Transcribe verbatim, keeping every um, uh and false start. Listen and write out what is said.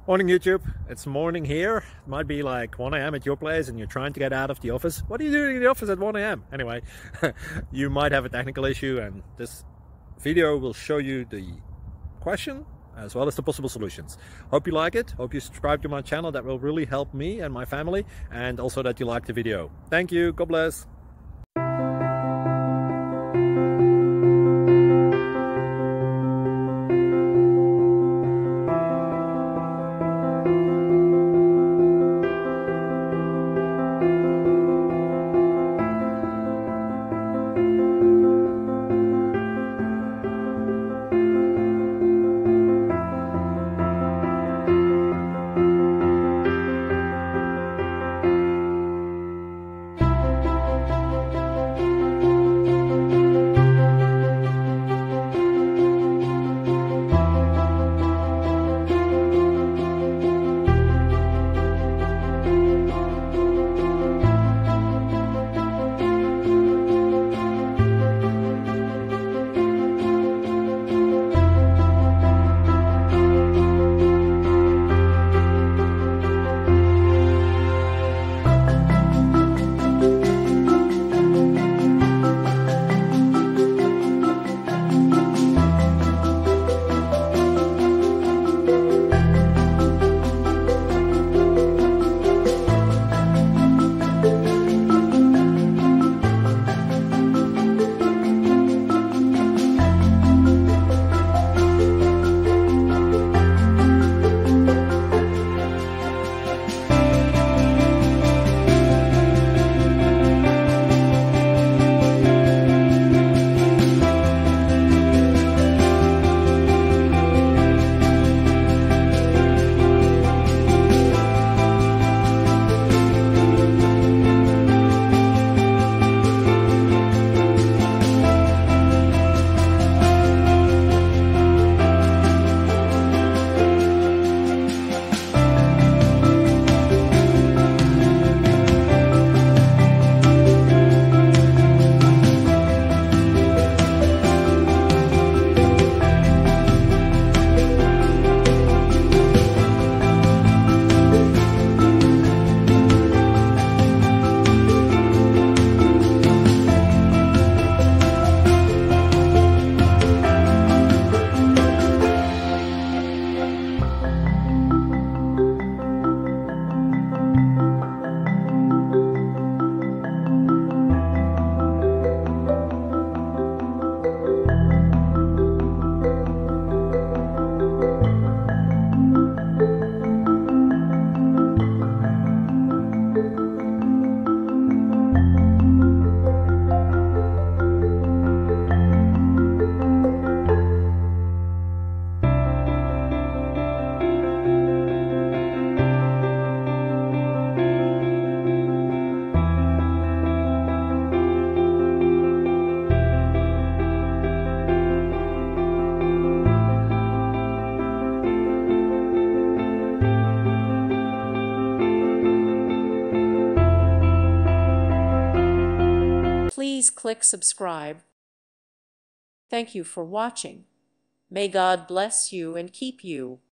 Morning YouTube, it's morning here. It might be like one A M at your place and you're trying to get out of the office. What are you doing in the office at one A M? Anyway, you might have a technical issue and this video will show you the question as well as the possible solutions. Hope you like it, hope you subscribe to my channel. That will really help me and my family, and also that you like the video. Thank you, God bless. Please click subscribe. Thank you for watching. May God bless you and keep you.